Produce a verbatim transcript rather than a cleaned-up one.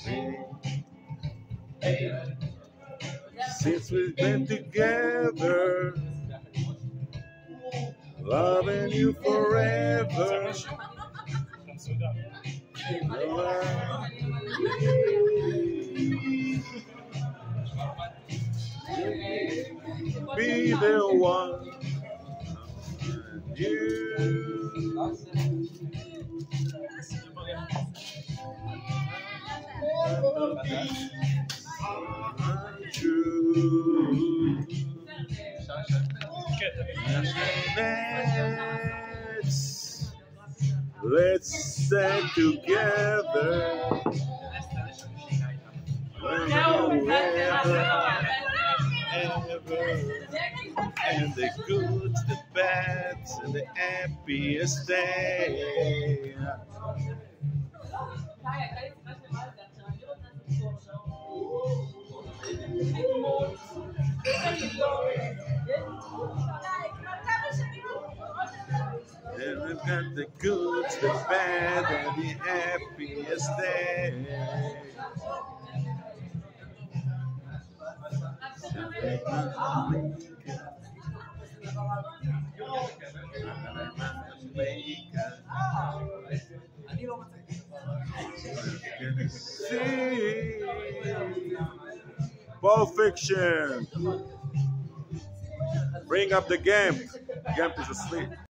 Since we've been together, loving you forever. Be the one you true. Let's let's stay together. Forever, ever. And the good, the bad, and the happiest day. And we've got the good, the bad, and the happiest day. Pulp Fiction. Bring up the Gamp. Gamp is asleep.